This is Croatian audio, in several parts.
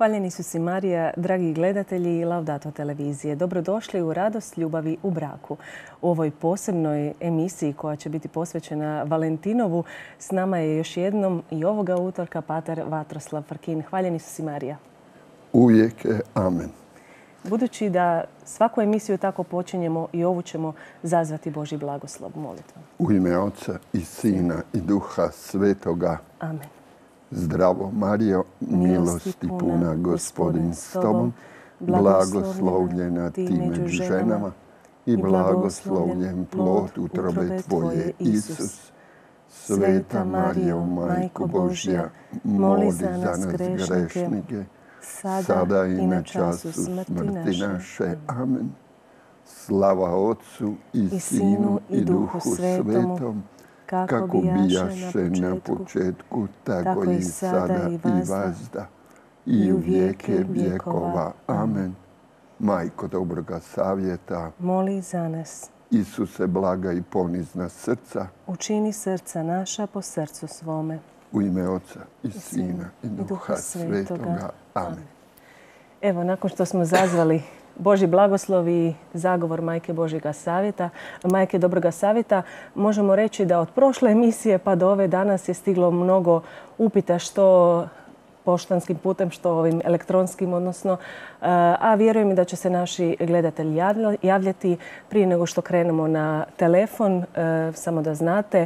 Hvaljeni su si Marija, dragi gledatelji i Laudato televizije. Dobrodošli u Radost ljubavi u braku. U ovoj posebnoj emisiji koja će biti posvećena Valentinovu s nama je još jednom i ovoga utorka pater Vatroslav Frkin. Hvaljeni su si Marija. Uvijek je amen. Budući da svaku emisiju tako počinjemo, i ovu ćemo zazvati Božji blagoslov molitvom. U ime Oca i Sina i Duha Svetoga. Amen. Zdravo Marijo, milosti puna, Gospodin s tobom, blagoslovljena ti među ženama i blagoslovljen plod utrobe tvoje, Isus. Sveta Marijo, Majko Božja, moli za nas grešnike, sada i na času smrti naše. Amen. Slava Otcu i Sinu i Duhu Svetom, kako bijaše na početku, tako i sada i vazda, i u vijeke vjekova. Amen. Majko dobroga savjeta, moli za nas. Isuse blaga i ponizna srca, učini srca naša po srcu svome. U ime Oca i Sina i Duha Svetoga. Amen. Evo, nakon što smo zazvali Božji blagoslov i zagovor Majke Božjega savjeta, Majke dobroga savjeta, možemo reći da od prošle emisije pa do ove danas je stiglo mnogo upita, što poštanskim putem, što ovim elektronskim, odnosno, a vjerujem i da će se naši gledatelji javljati prije nego što krenemo na telefon. Samo da znate,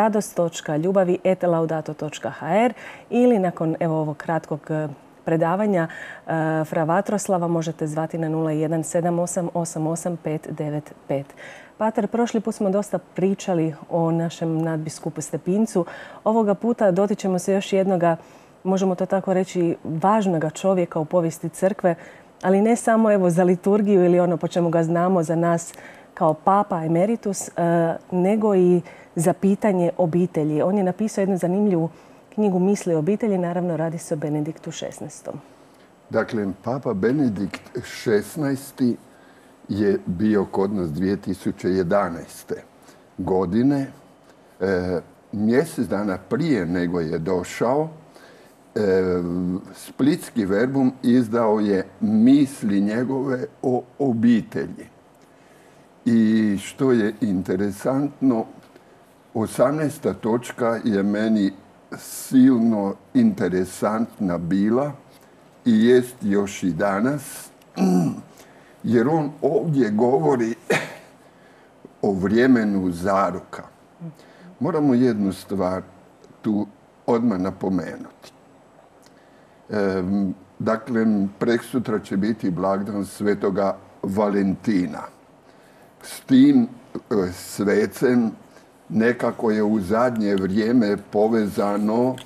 radost.ljubavi@laudato.hr ili nakon ovog kratkog predavanja fra Vatroslava možete zvati na 017888595. Pater, prošli put smo dosta pričali o našem nadbiskupu Stepincu. Ovoga puta dotičemo se još jednoga, možemo to tako reći, važnoga čovjeka u povijesti crkve, ali ne samo za liturgiju ili ono po čemu ga znamo za nas kao papa emeritus, nego i za pitanje obitelji. On je napisao jednu zanimljivu knjigu Misli o obitelji, naravno radi se o Benediktu XVI. Dakle, Papa Benedikt XVI je bio kod nas 2011. godine. Mjesec dana prije nego je došao, Splitski Verbum izdao je misli njegove o obitelji. I što je interesantno, 18. točka je meni silno interesantna bila i jest još i danas, jer on ovdje govori o vremenu zaruka. Moramo jednu stvar tu odmah napomenuti. Dakle, preksutra će biti blagdan Svetoga Valentina. S tim svecem nekako je u zadnje vrijeme povezano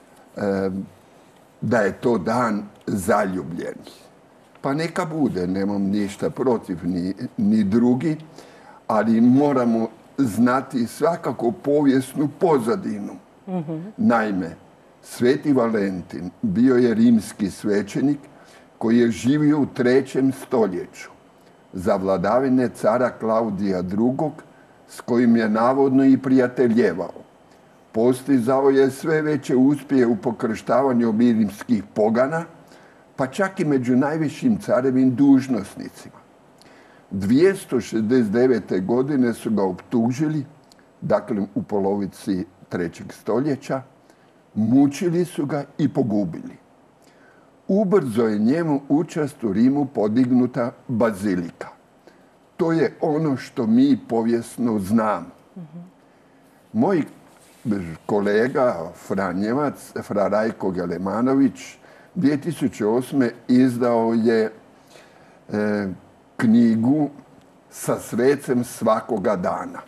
da je to dan zaljubljenih. Pa neka bude, nemam ništa protiv ni drugi, ali moramo znati svakako povijesnu pozadinu. Naime, Sveti Valentin bio je rimski svećenik koji je živio u 3. stoljeću za vladavine cara Klaudija II, s kojim je navodno i prijateljevao. Postizao je sve veće uspjehe u pokrštavanju rimskih pogana, pa čak i među najvišim carevim dužnosnicima. 269. godine su ga optužili, dakle u polovici 3. stoljeća, mučili su ga i pogubili. Ubrzo je njemu učast u Rimu podignuta bazilika. To je ono što mi povijesno znamo. Moj kolega Franjevac, fra Rajko Gelemanović, 2008. izdao je knjigu Sa svecem svakoga dana.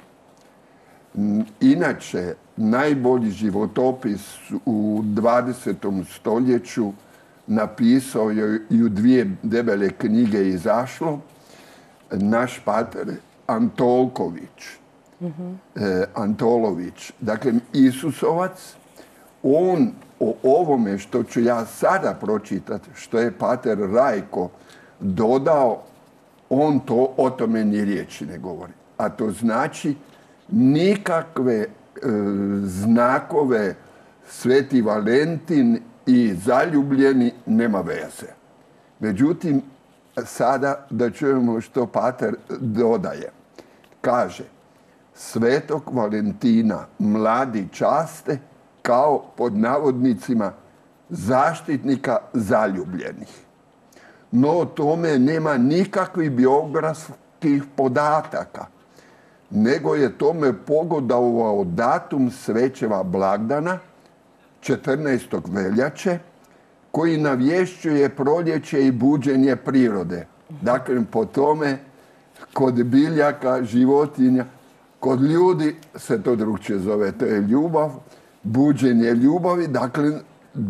Inače, najbolji životopis u 20. stoljeću napisao je i u 2 debele knjige izašlo naš pater Antolović, dakle Isusovac. On o ovome što ću ja sada pročitati, što je pater Rajko dodao, on o tome ni riječi ne govori. A to znači nikakve znakove Sveti Valentin i zaljubljeni nema veze. Međutim, sada da čujemo što pater dodaje. Kaže, Svetog Valentina mladi časte kao pod navodnicima zaštitnika zaljubljenih. No o tome nema nikakvih biografskih podataka, nego je tome pogodovao datum Svećeva blagdana, 14. veljače, koji navješćuje proljeće i buđenje prirode. Dakle, po tome, kod biljaka, životinja, kod ljudi se to drugčije zove. To je ljubav, buđenje ljubavi, dakle,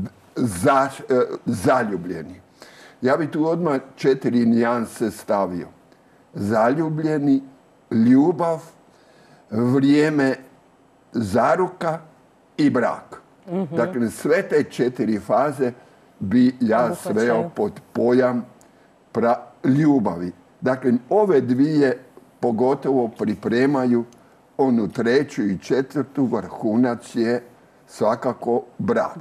zaljubljeni. Ja bi tu odmah 4 nijanse stavio. Zaljubljeni, ljubav, vrijeme zaruka i brak. Dakle, sve te 4 faze bi ja sveo pod pojam ljubavi. Dakle, ove dvije pogotovo pripremaju onu 3. i 4. vrhunac je svakako brak.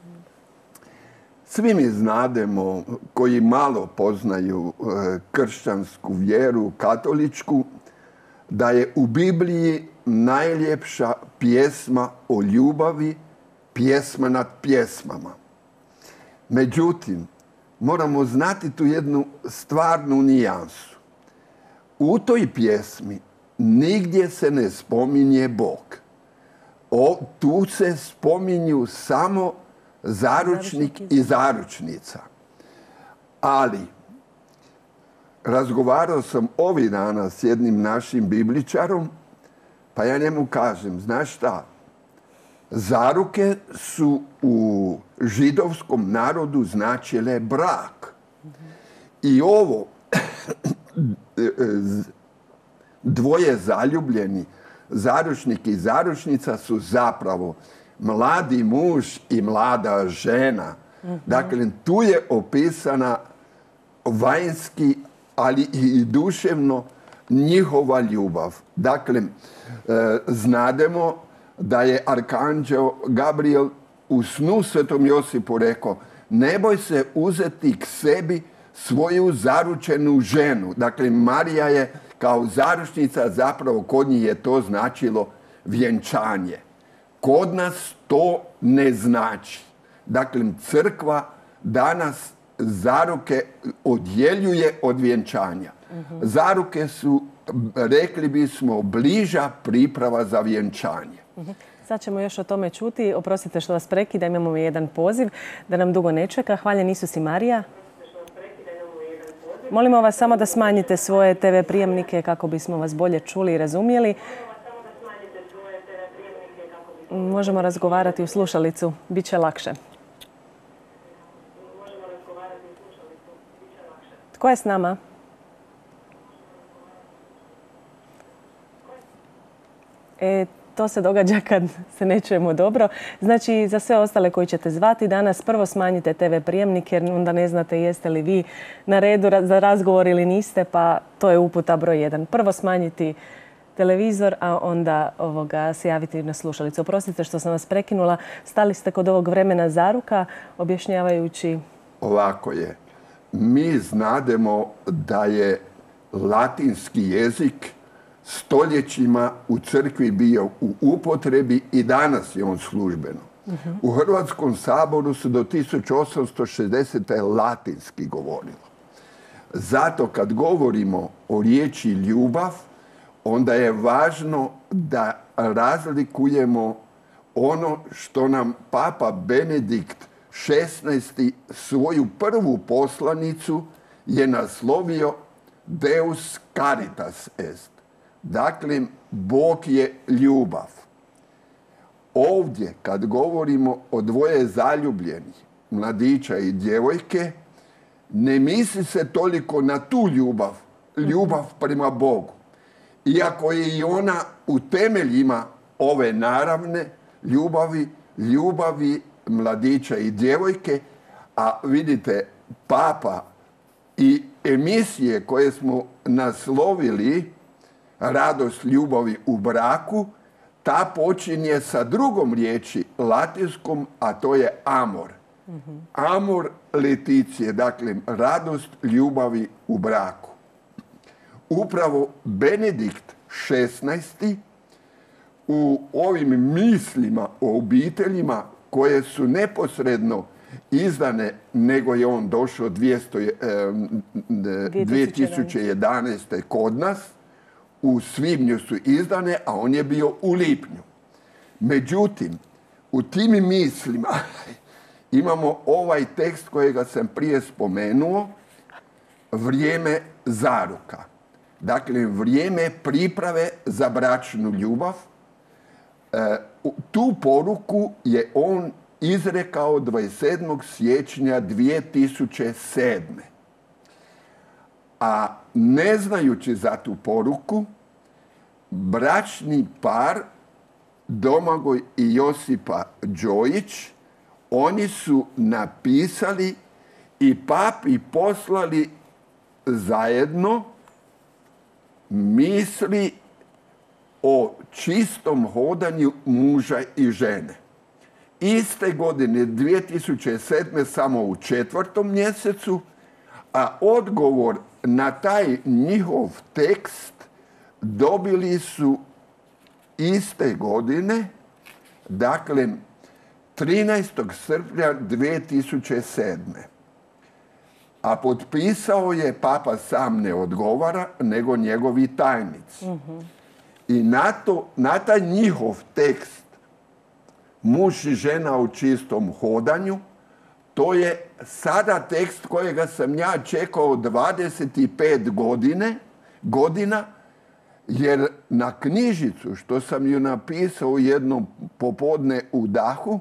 Svi mi znademo, koji malo poznaju kršćansku vjeru, katoličku, da je u Bibliji najljepša pjesma o ljubavi, pjesma nad pjesmama. Međutim, moramo znati tu jednu stvarnu nijansu. U toj pjesmi nigdje se ne spominje Bog. Tu se spominju samo zaručnik i zaručnica. Ali, razgovarao sam ovih dana s jednim našim bibličarom, pa ja njemu kažem, znaš šta, zaruke su u židovskom narodu značile brak. I ovo dvoje zaljubljeni, zaručnik i zaručnica, su zapravo mladi muž i mlada žena. Dakle, tu je opisana vanjski, ali i duševno njihova ljubav. Dakle, znademo da je arkanđel Gabriel u snu Svetom Josipu rekao, ne boj se uzeti k sebi svoju zaručenu ženu. Dakle, Marija je kao zaručnica, zapravo kod njih je to značilo vjenčanje. Kod nas to ne znači. Dakle, crkva danas zaruke odjeljuje od vjenčanja. Zaruke su, rekli bismo, bliža priprava za vjenčanje. Sad ćemo još o tome čuti. Oprostite što vas prekida, imamo jedan poziv da nam dugo ne čeka. Hvaljen Isus i Marija. Molimo vas samo da smanjite svoje TV prijemnike kako bismo vas bolje čuli i razumjeli. Možemo razgovarati u slušalicu, bit će lakše. Tko je s nama? To se događa kad se ne čujemo dobro. Znači, za sve ostale koji ćete zvati danas, prvo smanjite TV prijemnik jer onda ne znate jeste li vi na redu za razgovor ili niste, pa to je uputa broj 1. Prvo smanjiti televizor, a onda se javiti na slušalicu. Oprostite što sam vas prekinula. Stali ste kod ovog vremena zaruka, objašnjavajući... Ovako je. Mi znademo da je latinski jezik stoljećima u crkvi bio u upotrebi i danas je on službeno. U Hrvatskom saboru su do 1860. latinski govorilo. Zato kad govorimo o riječi ljubav, onda je važno da razlikujemo ono što nam Papa Benedikt XVI. Svoju prvu poslanicu je naslovio Deus caritas est. Dakle, Bog je ljubav. Ovdje, kad govorimo o dvoje zaljubljenih, mladića i djevojke, ne misli se toliko na tu ljubav, ljubav prema Bogu. Iako je i ona u temeljima ove naravne ljubavi mladića i djevojke, a vidite, Papa i emisije koje smo naslovili Radost ljubavi u braku, ta počinje sa drugom riječi, latinskom, a to je amor. Amor leticije, dakle, radost ljubavi u braku. Upravo Benedikt XVI. U ovim mislima o obiteljima koje su neposredno izdane, nego je on došao 2011. kod nas, u svibnju su izdane, a on je bio u lipnju. Međutim, u tim mislima imamo ovaj tekst kojega sam prije spomenuo, vrijeme zaruka. Dakle, vrijeme priprave za bračnu ljubav. Tu poruku je on izrekao 27. siječnja 2007. A ne znajući za tu poruku, bračni par Domagoj i Josipa Đojić, oni su napisali i papi poslali zajedno misli o čistom hodanju muža i žene. Iste godine, 2007. samo u 4. mjesecu, a odgovor na taj njihov tekst dobili su iste godine, dakle 13. srpnja 2007. A potpisao je, papa sam ne odgovara, nego njegovi tajnici. I na taj njihov tekst, muž i žena u čistom hodanju, to je sada tekst kojega sam ja čekao 25 godina, jer na knjižicu, što sam ju napisao jednom popodne u dahu,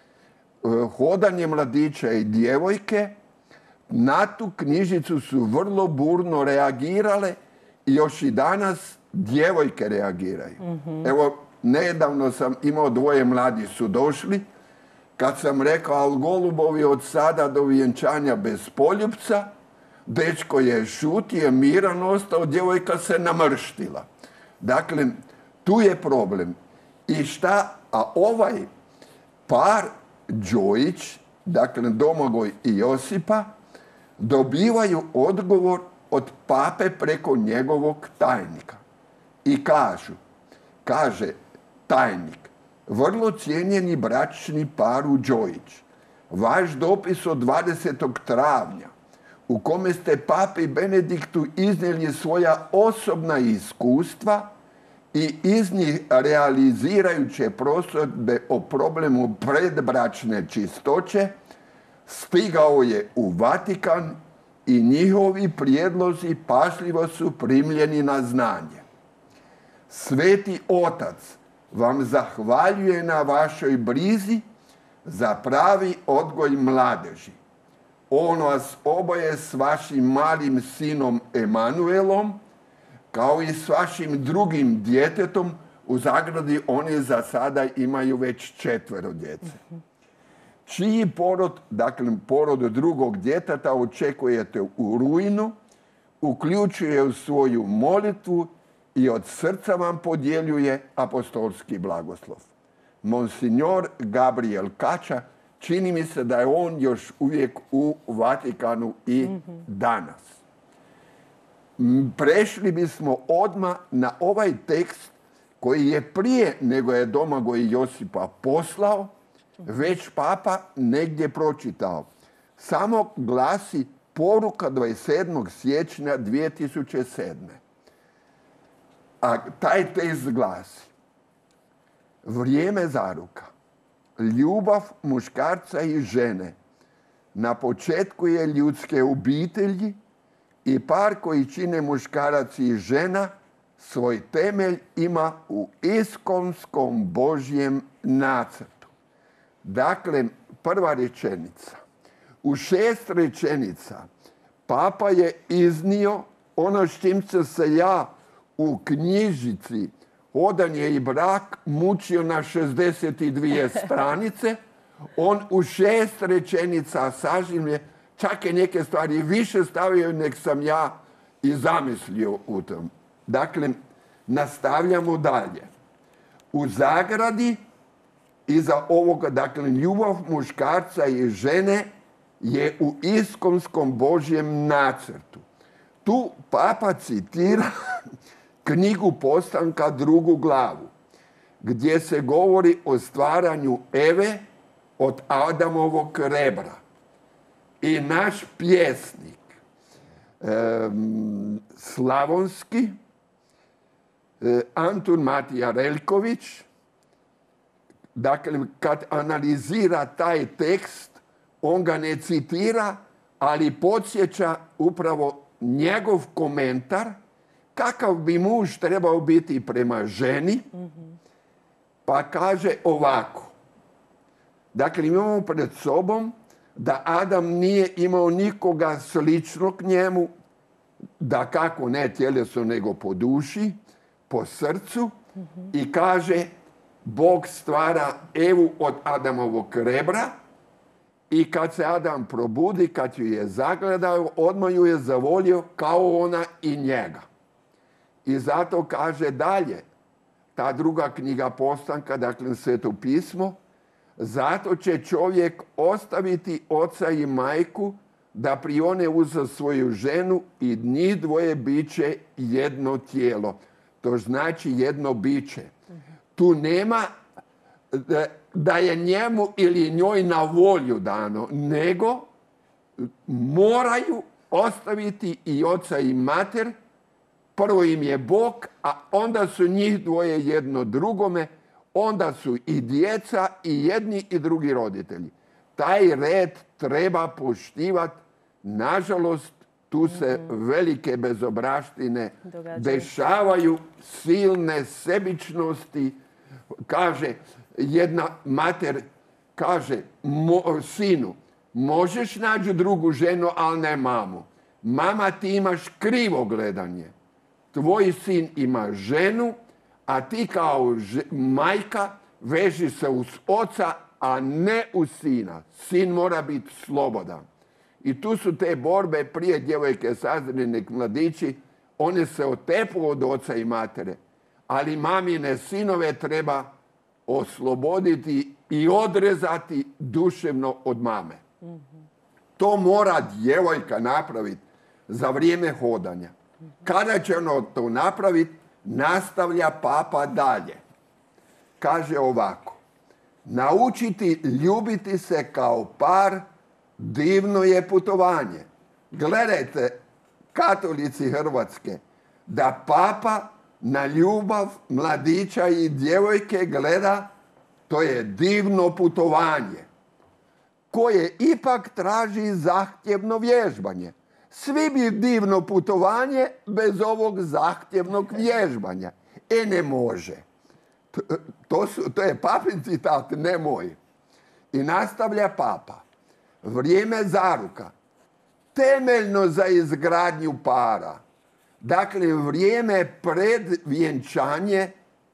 hodanje mladića i djevojke, na tu knjižicu su vrlo burno reagirale i još i danas djevojke reagiraju. Evo, nedavno sam imao 2 mladi su došli, kad sam rekao, ali golubovi od sada do vjenčanja bez poljupca, dečko je šutio, miran ostao, djevojka se namrštila. Dakle, tu je problem. I šta? A ovaj par Đojić, dakle Domagoj i Josipa, dobivaju odgovor od pape preko njegovog tajnika. I kaže tajnik, vrlo cijenjeni bračni paru Đojić, vaš dopis od 20. travnja, u kome ste papi Benediktu iznijeli svoja osobna iskustva i iz njih realizirajuće prosudbe o problemu predbračne čistoće, stigao je u Vatikan i njihovi prijedlozi pažljivo su primljeni na znanje. Sveti Otac vam zahvaljuje na vašoj brizi za pravi odgoj mladeži. On vas oboje s vašim malim sinom Emanuelom, kao i s vašim drugim djetetom, u zagradi oni za sada imaju već 4 djece. Čiji porod, dakle porod drugog djeteta, očekujete u rujnu, uključuje u svoju molitvu i od srca vam podjeljuje apostolski blagoslov. Monsignor Gabriel Kača, čini mi se da je on još uvijek u Vatikanu i danas. Prešli bismo odmah na ovaj tekst koji je prije nego je Domagoj i Josipa poslao, već papa negdje pročitao. Samo glasi poruka 27. siječnja 2007. A taj tekst glasi: vrijeme zaruka, ljubav muškarca i žene na početku je ljudske obitelji i par koji čine muškarac i žena svoj temelj ima u iskonskom Božjem nacrtu. Dakle, prva rečenica. U 6 rečenica papa je iznio ono s čim se ja u knjižici Hodanje i brak mučio na 62 stranice. On u 6 rečenica sažimlje, čak je neke stvari više stavio nek sam ja i zamislio u tom. Dakle, nastavljamo dalje. U zagradi iza ovoga, dakle, ljubav muškarca i žene je u iskonskom Božjem nacrtu. Tu papa citira knjigu Postanka 2. glavu, gdje se govori o stvaranju Eve od Adamovog rebra. I naš pjesnik slavonski, Antun Matija Reljković, dakle, kad analizira taj tekst, on ga ne citira, ali podsjeća upravo njegov komentar kakav bi muž trebao biti prema ženi, pa kaže ovako. Dakle, imamo pred sobom da Adam nije imao nikoga sličnog njemu, da kako ne tjelesno nego po duši, po srcu, i kaže Bog stvara Evu od Adamovog rebra i kad se Adam probudi, kad ju je zagledao, odmah ju je zavolio kao ona i njega. I zato kaže dalje, ta druga knjiga Postanka, dakle Sveto pismo, zato će čovjek ostaviti oca i majku da prione uz svoju ženu i njih dvoje biće jedno tijelo. To znači jedno biće. Tu nema da je njemu ili njoj na volju dano, nego moraju ostaviti i oca i mater. Prvo im je Bog, a onda su njih dvoje jedno drugome, onda su i djeca i jedni i drugi roditelji. Taj red treba poštivati. Nažalost, tu se velike bezobraštine dešavaju, silne sebičnosti. Kaže, jedna mater kaže sinu, možeš naći drugu ženu, ali ne mamu. Mama, ti imaš krivo gledanje. Tvoj sin ima ženu, a ti kao majka veži se uz oca, a ne uz sina. Sin mora biti slobodan. I tu su te borbe, prije djevojke sazrene mladići, one se otepu od oca i matere. Ali mamine sinove treba osloboditi i odrezati duševno od mame. To mora djevojka napraviti za vrijeme hodanja. Kada će ono to napraviti, nastavlja papa dalje. Kaže ovako, naučiti ljubiti se kao par divno je putovanje. Gledajte, katolici Hrvatske, da papa na ljubav mladića i djevojke gleda, to je divno putovanje, koje ipak traži zahtjevno vježbanje. Svi bi divno putovanje bez ovog zahtjevnog vježbanja. Ne može. To je papin citat, ne moj. I nastavlja papa. Vrijeme zaruka. Temeljno za izgradnju para. Dakle, vrijeme pred vjenčanje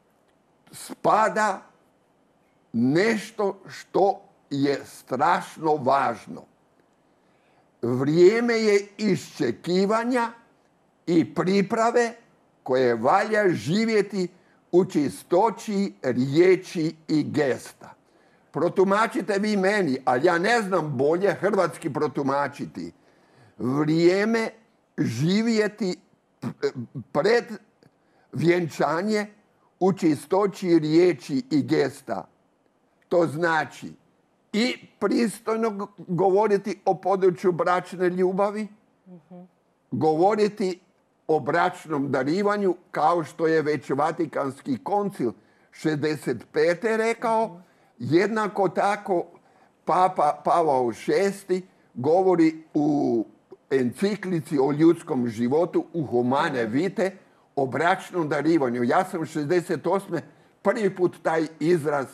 spada nešto što je strašno važno. Vrijeme je iščekivanja i priprave koje valja živjeti u čistoći riječi i gesta. Protumačite vi meni, ali ja ne znam bolje hrvatski protumačiti. Vrijeme živjeti pred vjenčanje u čistoći riječi i gesta. To znači i pristojno govoriti o području bračne ljubavi, govoriti o bračnom darivanju, kao što je već Vatikanski koncil 65. rekao. Jednako tako Papa Pavao VI govori u enciklici o ljudskom životu u Humane Vitae o bračnom darivanju. Ja sam 68. prvi put taj izraz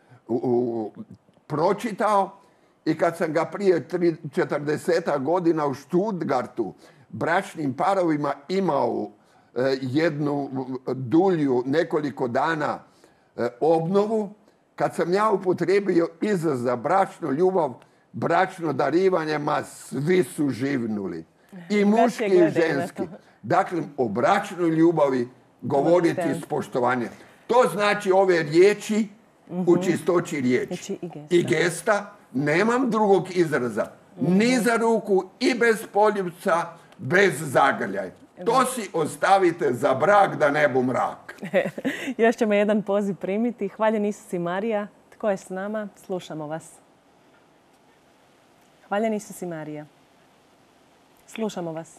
pročitao i kad sam ga prije 40 godina u Stuttgartu bračnim parovima imao jednu dulju, nekoliko dana obnovu, kad sam ja upotrijebio izraz za bračnu ljubav, bračno darivanje, svi su živnuli. I muški i ženski. Dakle, o bračnoj ljubavi govoriti s poštovanjem. To znači ove riječi u čistoći riječi. Znači I gesta, nemam drugog izraza. Ni za ruku i bez poljubca, bez zagrljaj. To si ostavite za brak da ne bu mrak. Još ćemo jedan poziv primiti. Hvaljen Isus i Marija. Tko je s nama? Slušamo vas. Hvaljen Isus i Marija. Slušamo vas.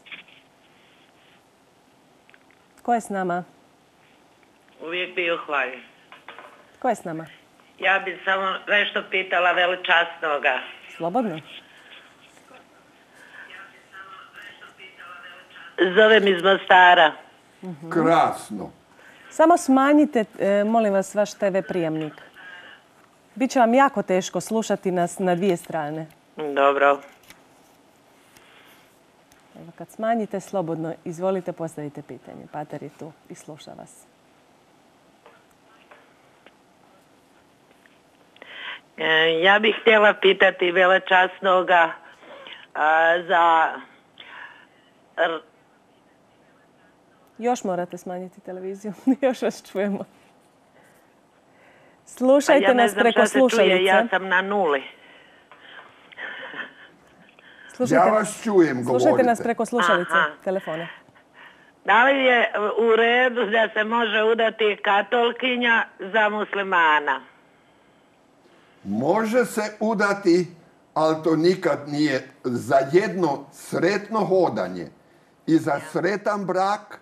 Tko je s nama? Uvijek bio hvaljen. Tko je s nama? Ja bih samo nešto pitala veličasnoga. Slobodno. Zovem iz Mostara. Krasno. Samo smanjite, molim vas, vaš TV prijemnik. Biće vam jako teško slušati nas na dvije strane. Dobro. Evo, kad smanjite, slobodno, izvolite, postavite pitanje. Pater je tu i sluša vas. Ja bih htjela pitati veličasnoga za... Još morate smanjiti televiziju. Još vas čujemo. Slušajte nas preko slušalice. Ja sam na nuli. Ja vas čujem, govorite. Slušajte nas preko slušalice telefona. Da li je u redu da se može udati katolkinja za muslimana? Može se udati, ali to nikad nije za jedno sretno hodanje i za sretan brak.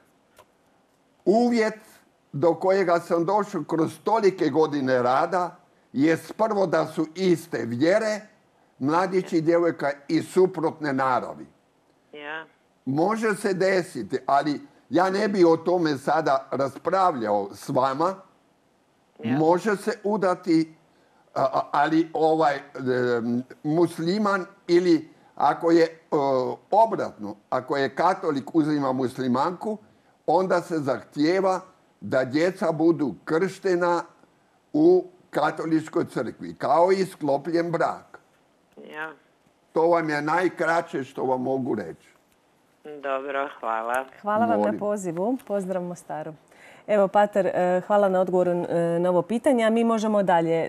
Uvjet do kojega sam došao kroz tolike godine rada je prvo da su iste vjere, mladić i djevojka i suprotne naravi. Ja. Može se desiti, ali ja ne bi o tome sada raspravljao s vama. Ja. Može se udati, ali musliman ili ako je obratno, ako je katolik uzima muslimanku, onda se zahtijeva da djeca budu krštena u katoličkoj crkvi, kao i sklopljen brak. Ja. To vam je najkraće što vam mogu reći. Dobro, hvala. Hvala vam na pozivu. Pozdrav Mostaru. Evo, Pater, hvala na odgovoru na ovo pitanje. A mi možemo dalje.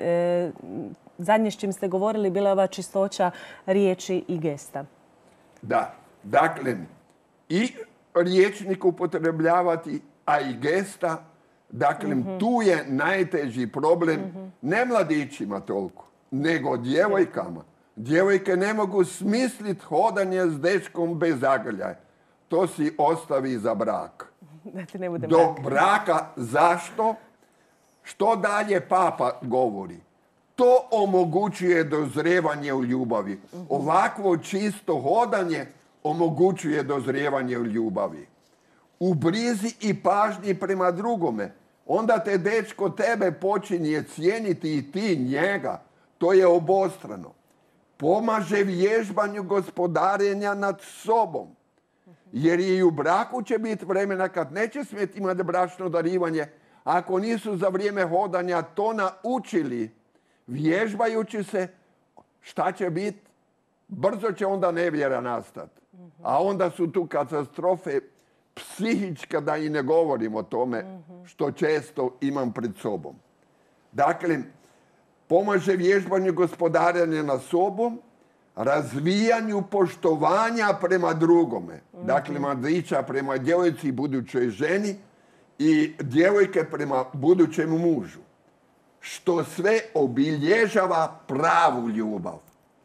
Zadnje s čim ste govorili bila je ova čistoća riječi i gesta. Da. Dakle, i riječnik upotrebljavati, a i gesta. Dakle, tu je najteži problem ne mladićima toliko, nego djevojkama. Djevojke ne mogu smisliti hodanje s dečkom bez zagrljaja. To si ostavi za brak. Do braka. Zašto? Što dalje Papa govori? To omogućuje dozrijevanje u ljubavi. Ovakvo čisto hodanje omogućuje dozrijevanje u ljubavi. U brizi i pažnji prema drugome. Onda te dečko tebe počinje cijeniti i ti njega. To je obostrano. Pomaže vježbanju gospodarenja nad sobom. Jer i u braku će biti vremena kad neće smjeti imati bračno darivanje. Ako nisu za vrijeme hodanja to naučili, vježbajući se, šta će biti? Brzo će onda nevjera nastati. A onda su tu katastrofe psihička, da i ne govorim o tome, što često imam pred sobom. Dakle, pomaže vježbanju gospodarenja nad sobom, razvijanju poštovanja prema drugome. Dakle, mladića prema djevojci i budućoj ženi i djevojke prema budućem mužu. Što sve obilježava pravu ljubav,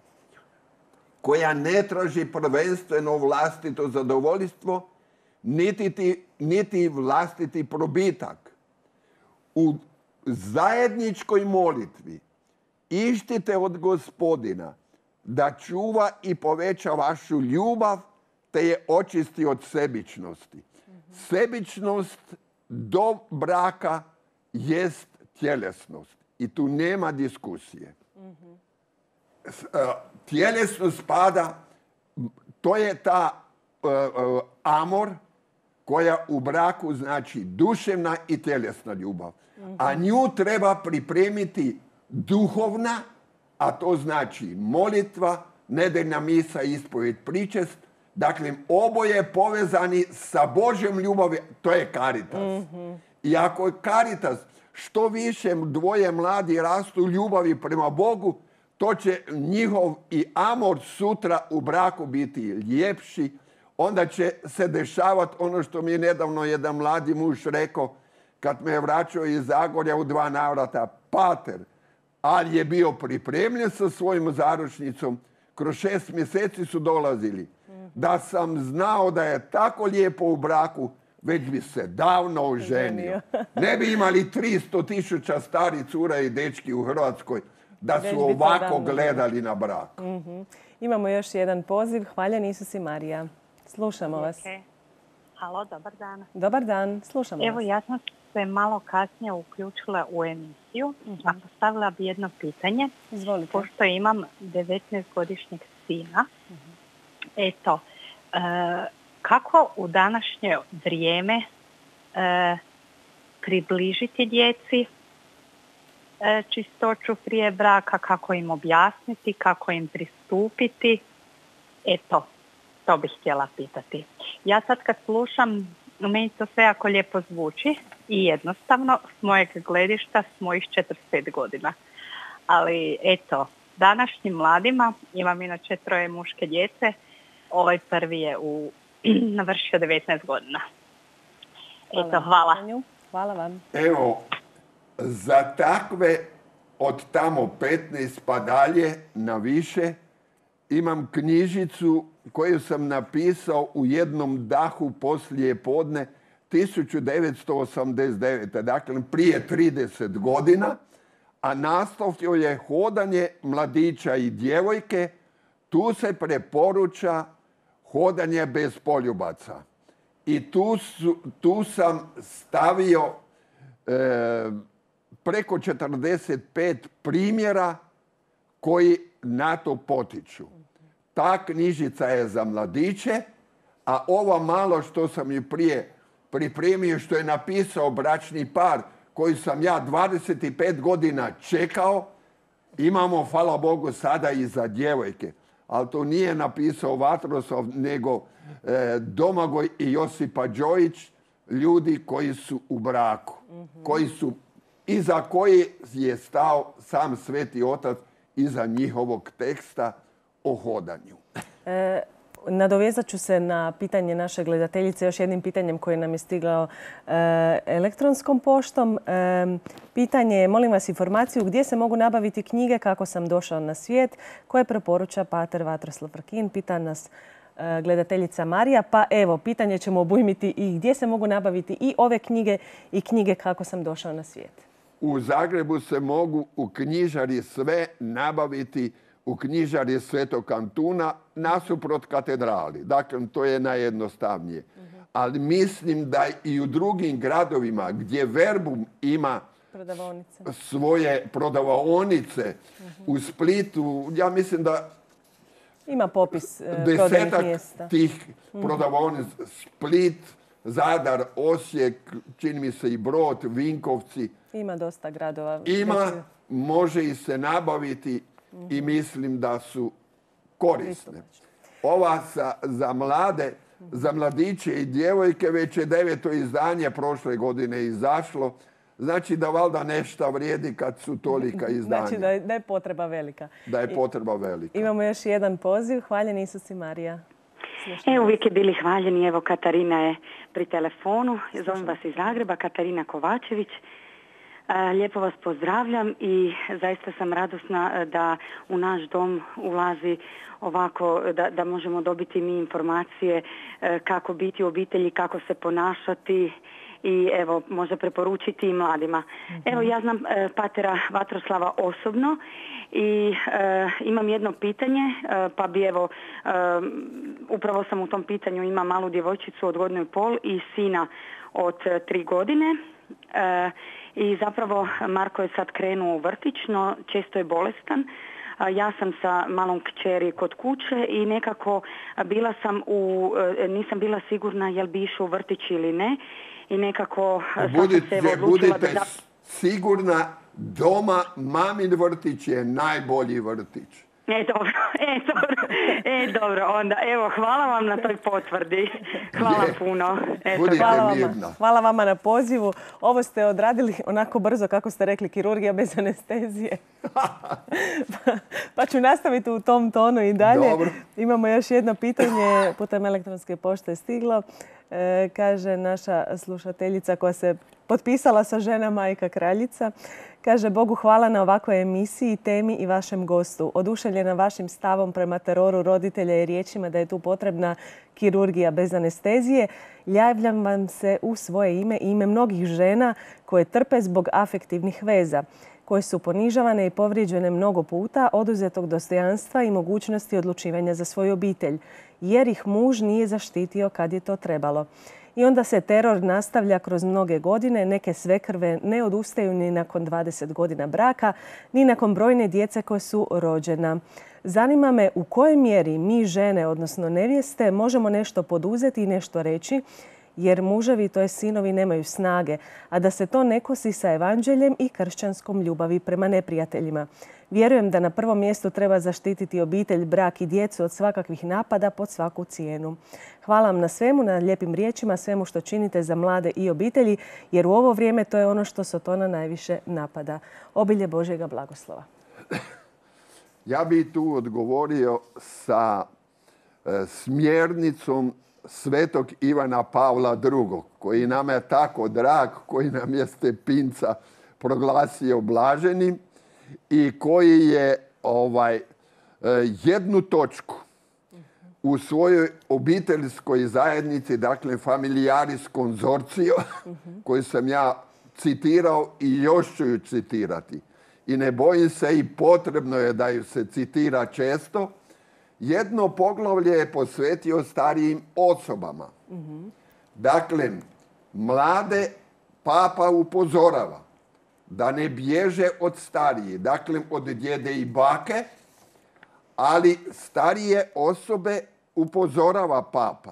koja ne traži prvenstveno vlastito zadovoljstvo, niti vlastiti probitak. U zajedničkoj molitvi ištite od Gospodina da čuva i poveća vašu ljubav te je očisti od sebičnosti. Sebičnost do braka jest tjelesnost i tu nema diskusije. Tjelesnost spada, to je ta amor koja u braku znači duševna i tjelesna ljubav. A nju treba pripremiti duhovna, a to znači molitva, nedeljna misa, ispovjed, pričest. Dakle, oboje povezani sa Božjom ljubavi, to je caritas. I ako je caritas što više dvoje mladi rastu u ljubavi prema Bogu, to će njihov i amor sutra u braku biti ljepši. Onda će se dešavati ono što mi je nedavno jedan mladi muž rekao kad me je vraćao iz Zagorja u 2 navrata. Pater, ali je bio pripremljen sa svojim zaručnicom. Kroz 6 mjeseci su dolazili. Da sam znao da je tako lijepo u braku, već bi se davno oženio. Ne bi imali 300.000 starih cura i dečki u Hrvatskoj da su ovako gledali na brak. Imamo još jedan poziv. Hvaljen Isus i Marija. Slušamo vas. Halo, dobar dan. Dobar dan, slušamo vas. Evo, ja sam se malo kasnije uključila u emisiju, a postavila bi jedno pitanje. Izvolite. Pošto imam 19-godišnjeg sina, eto, kako u današnje vrijeme približiti djeci čistoću prije braka, kako im objasniti, kako im pristupiti? Eto, to bih htjela pitati. Ja sad kad slušam, meni to sve jako lijepo zvuči i jednostavno s mojeg gledišta s mojih 45 godina. Ali eto, današnjim mladima, imam inače 3 muške djece, ovaj prvi je navršio 19 godina. Eto, hvala. Hvala vam. Evo, za takve od tamo 15 pa dalje na više imam knjižicu koju sam napisao u jednom dahu poslije podne 1989. Dakle, prije 30 godina, a naslov joj je Hodanje mladića i djevojke. Tu se preporuča hodanje bez poljubaca. I tu sam stavio preko 45 primjera koji na to potiču. Ta knjižica je za mladiće, a ova malo što sam i prije pripremio, što je napisao bračni par, koji sam ja 25 godina čekao, imamo, hvala Bogu, sada i za djevojke. Ali to nije napisao Vatroslav, nego Domagoj i Josipa Đojić, ljudi koji su u braku, koji su, iza koji je stao sam Sveti Otac iza njihovog teksta o hodanju. Nadovezat ću se na pitanje naše gledateljice još jednim pitanjem koje nam je stiglo elektronskom poštom. Pitanje je, molim vas informaciju gdje se mogu nabaviti knjige Kako sam došao na svijet, koje preporuča pater Vatroslav Vrkin. Pita nas gledateljica Marija. Pa evo, pitanje ćemo obujmiti i gdje se mogu nabaviti i ove knjige i knjige Kako sam došao na svijet. U Zagrebu se mogu u knjižari sve nabaviti u knjižari Svetog Antuna nasuprot katedrali. Dakle, to je najjednostavnije. Ali mislim da i u drugim gradovima gdje Verbum ima svoje prodavaonice, u Splitu, ja mislim da ima popis prodajnih mjesta. Tih prodavaonica, Split, Zadar, Osijek, čini mi se i Brod, Vinkovci. Ima dosta gradova. Ima, može i se nabaviti i mislim da su korisne. Ova za mlade, za mladiće i djevojke već je 9. izdanje prošle godine izašlo. Znači da valjda nešto vrijedi kad su tolika izdanja. Znači da je potreba velika. Da je potreba velika. Imamo još jedan poziv. Hvaljen Isus i Marija. Uvijek je bili hvaljeni. Evo, Katarina je pri telefonu. Zovem vas iz Zagreba, Katarina Kovačević. Lijepo vas pozdravljam i zaista sam radosna da u naš dom ulazi ovako, da možemo dobiti mi informacije kako biti u obitelji, kako se ponašati i evo, možda preporučiti i mladima. Evo, ja znam patera Vatroslava osobno i imam jedno pitanje, pa bi evo, upravo sam u tom pitanju, imam malu djevojčicu od 1,5 godina i sina od 3 godine. I zapravo Marko je sad krenuo u vrtić, no često je bolestan. Ja sam sa malom kćeri kod kuće i nekako nisam bila sigurna jel bi išao u vrtić ili ne. I nekako budite sigurna, doma mamin vrtić je najbolji vrtić. Dobro, onda evo, hvala vam na toj potvrdi. Hvala puno. Budite mirna. Hvala vama na pozivu. Ovo ste odradili onako brzo, kako ste rekli, kirurgija bez anestezije. Pa ću nastaviti u tom tonu i dalje. Dobro. Imamo još jedno pitanje, putem elektronske pošte je stiglo. Kaže naša slušateljica koja se potpisala sa žena majka kraljica. Kaže, Bogu hvala na ovakvoj emisiji, temi i vašem gostu. Oduševljena vašim stavom prema teroru roditelja i riječima da je tu potrebna kirurgija bez anestezije. Javljam vam se u svoje ime i ime mnogih žena koje trpe zbog afektivnih veza, koje su ponižavane i povrijeđene mnogo puta, oduzetog dostojanstva i mogućnosti odlučivanja za svoju obitelj, jer ih muž nije zaštitio kad je to trebalo. I onda se teror nastavlja kroz mnoge godine. Neke svekrve ne odustaju ni nakon 20 godina braka, ni nakon brojne djece koje su rođena. Zanima me u kojoj mjeri mi žene, odnosno nevjeste, možemo nešto poduzeti i nešto reći, jer muževi, to je sinovi, nemaju snage, a da se to ne kosi sa evanđeljem i kršćanskom ljubavi prema neprijateljima. Vjerujem da na prvom mjestu treba zaštititi obitelj, brak i djecu od svakakvih napada pod svaku cijenu. Hvala vam na svemu, na lijepim riječima, svemu što činite za mlade i obitelji, jer u ovo vrijeme to je ono što Sotona najviše napada. Obilje Božjega blagoslova. Ja bih tu odgovorio sa smjernicom svetog Ivana Pavla II, koji nam je tako drag, koji nam je Stepinca proglasio blaženim i koji je jednu točku u svojoj obiteljskoj zajednici, dakle Familiaris Consortio, koju sam ja citirao i još ću ju citirati. I ne bojim se i potrebno je da ju se citira često. Jedno poglavlje je posvetio starijim osobama. Dakle, mlade papa upozorava da ne bježe od starijih, dakle od djede i bake, ali starije osobe upozorava papa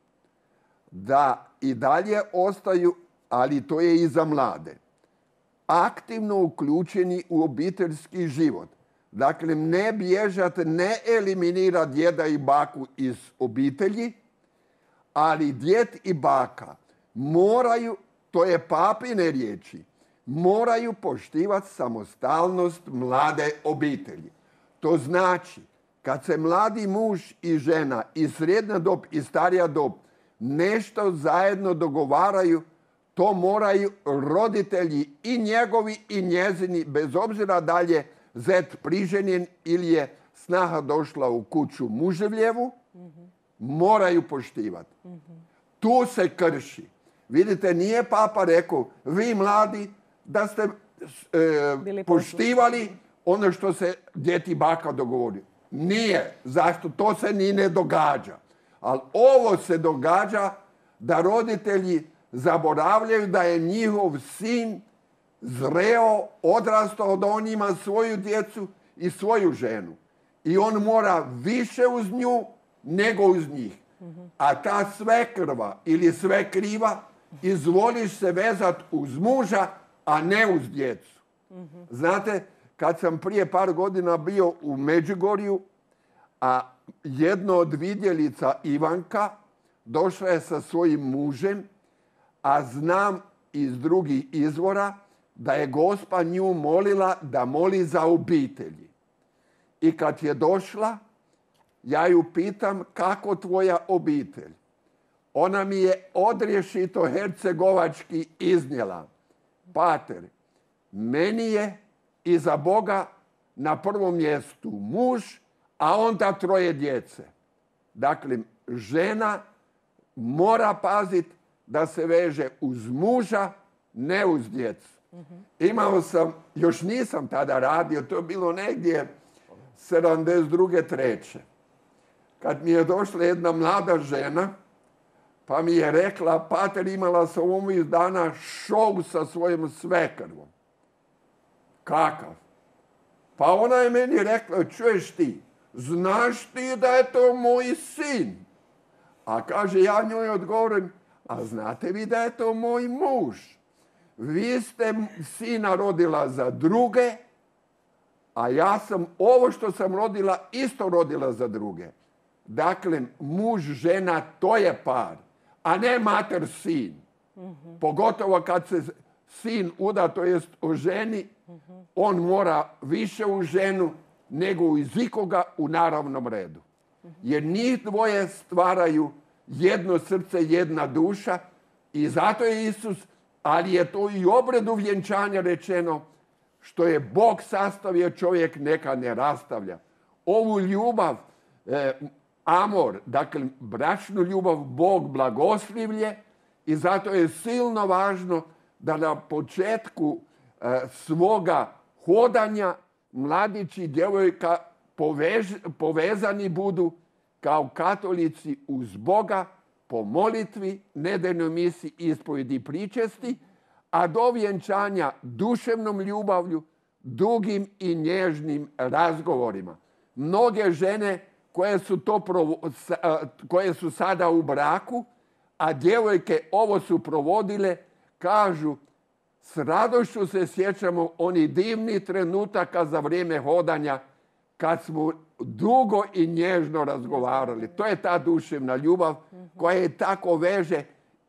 da i dalje ostaju, ali to je i za mlade, aktivno uključeni u obiteljski život. Dakle, ne bježati, ne eliminirati djeda i baku iz obitelji, ali djed i baka moraju, to je papine riječi, moraju poštivati samostalnost mlade obitelji. To znači, kad se mladi muž i žena i srednja dob i starija dob nešto zajedno dogovaraju, to moraju roditelji i njegovi i njezini, bez obzira da li je zet priženjen ili je snaha došla u kuću muževljevu, moraju poštivati. Tu se krši. Vidite, nije papa rekao, vi mladi, da ste poštivali ono što se djed i baka dogovori. Nije. Zašto? To se ni ne događa. Ali ovo se događa da roditelji zaboravljaju da je njihov sin zreo, odrastao, da on ima svoju djecu i svoju ženu. I on mora više uz nju nego uz njih. A ta svekrva ili svekriva izvoliš se vezat uz muža, a ne uz djecu. Znate, kad sam prije par godina bio u Međugorju, a jedno od vidjelica Ivanka došla je sa svojim mužem, a znam iz drugih izvora da je Gospa nju molila da moli za obitelji. I kad je došla, ja ju pitam kako tvoja obitelj. Ona mi je odrješito hercegovački iznijela. Pater, meni je iza Boga na prvom mjestu muž, a onda 3 djece. Dakle, žena mora paziti da se veže uz muža, ne uz djecu. Imao sam, još nisam tada radio, to je bilo negdje 72. 3. Kad mi je došla jedna mlada žena, pa mi je rekla, pater, imala sam ovih dana šou sa svojom svekrvom. Kakav? Pa ona je meni rekla, čuješ ti, znaš ti da je to moj sin? A kaže, ja njoj odgovorim, a znate vi da je to moj muž? Vi ste sina rodila za druge, a ja sam ovo što sam rodila isto rodila za druge. Dakle, muž, žena, to je par, a ne mater, sin. Pogotovo kad se sin uda, to jest oženi, on mora više u ženu nego iz ikoga u naravnom redu. Jer njih dvoje stvaraju jedno srce, jedna duša i zato je Isus, ali je to i u obredu vjenčanja rečeno, što je Bog sastavio, čovjek neka ne rastavlja. Ovu ljubav, amor, dakle bračnu ljubav, Bog blagoslivlje i zato je silno važno da na početku svoga hodanja mladić i djevojka povezani budu kao katolici uz Boga po molitvi, nedeljnoj misi, ispovjedi i pričesti, a do vjenčanja duševnom ljubavlju, dugim i nježnim razgovorima. Mnoge žene koje su sada u braku, a djevojke ovo su provodile, kažu, s radošću se sjećamo onih divnih trenutaka za vrijeme hodanja kad smo dugo i nježno razgovarali. To je ta duševna ljubav koja je tako veže